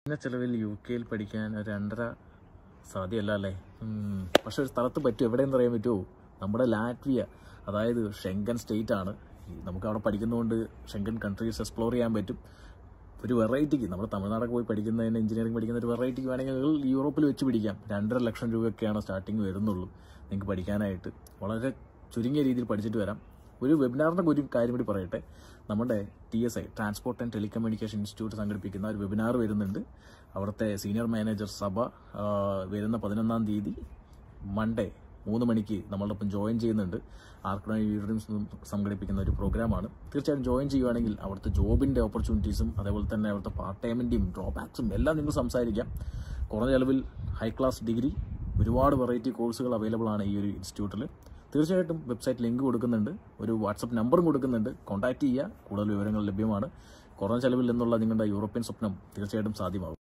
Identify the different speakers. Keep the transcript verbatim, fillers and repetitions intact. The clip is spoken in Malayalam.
Speaker 1: ചിലവിൽ യു കെയിൽ പഠിക്കാൻ ഒരു രണ്ടര സാധ്യമല്ല അല്ലേ? പക്ഷെ ഒരു സ്ഥലത്ത് പറ്റും. എവിടെയെന്ന് പറയാൻ പറ്റുമോ? നമ്മുടെ ലാറ്റ്വിയ, അതായത് ഷെങ്കൻ സ്റ്റേറ്റ് ആണ്. നമുക്ക് അവിടെ പഠിക്കുന്നതുകൊണ്ട് ഷെങ്കൻ കൺട്രീസ് എക്സ്പ്ലോർ ചെയ്യാൻ പറ്റും. ഒരു വെറൈറ്റിക്ക് നമ്മൾ തമിഴ്നാടൊക്കെ പോയി പഠിക്കുന്നതിന്, എഞ്ചിനീയറിംഗ് പഠിക്കുന്ന ഒരു വെറൈറ്റിക്ക് വേണമെങ്കിൽ യൂറോപ്പിൽ വെച്ച് പിടിക്കാം. രണ്ടര ലക്ഷം രൂപയൊക്കെയാണ് സ്റ്റാർട്ടിങ് വരുന്നുള്ളൂ നിങ്ങൾക്ക് പഠിക്കാനായിട്ട്. വളരെ ചുരുങ്ങിയ രീതിയിൽ പഠിച്ചിട്ട് വരാം. ഒരു വെബിനാറിൻ്റെ ഒരു കാര്യം കൂടി പറയട്ടെ. നമ്മുടെ T S I transport and telecommunication institute സംഘടിപ്പിക്കുന്ന ഒരു വെബിനാർ വരുന്നുണ്ട്. അവിടുത്തെ സീനിയർ മാനേജർ സബ വരുന്ന പതിനൊന്നാം തീയതി മൺഡേ മൂന്ന് മണിക്ക് നമ്മളോടൊപ്പം ജോയിൻ ചെയ്യുന്നുണ്ട്. ആർക്കിടെക്ചർ സംഘടിപ്പിക്കുന്ന ഒരു പ്രോഗ്രാമാണ്. തീർച്ചയായും ജോയിൻ ചെയ്യുകയാണെങ്കിൽ അവിടുത്തെ ജോബിൻ്റെ ഓപ്പർച്യൂണിറ്റീസും അതേപോലെ തന്നെ അവിടുത്തെ പാർട്ട് ടൈമിൻ്റെയും ഡ്രോബാക്സും എല്ലാം നിങ്ങൾക്ക് സംസാരിക്കാം. കുറഞ്ഞ ചെലവിൽ ഹൈ ക്ലാസ് ഡിഗ്രി, ഒരുപാട് വെറൈറ്റി കോഴ്സുകൾ അവൈലബിൾ ആണ് ഈ ഒരു ഇൻസ്റ്റിറ്റ്യൂട്ടിൽ. തീർച്ചയായിട്ടും വെബ്സൈറ്റ് ലിങ്ക് കൊടുക്കുന്നുണ്ട്, ഒരു വാട്സപ്പ് നമ്പറും കൊടുക്കുന്നുണ്ട്. കോൺടാക്ട് ചെയ്യുക, കൂടുതൽ വിവരങ്ങൾ ലഭ്യമാണ്. കുറഞ്ഞ ചെലവിൽ എന്നുള്ള നിങ്ങളുടെ യൂറോപ്യൻ സ്വപ്നം തീർച്ചയായിട്ടും സാധ്യമാകും.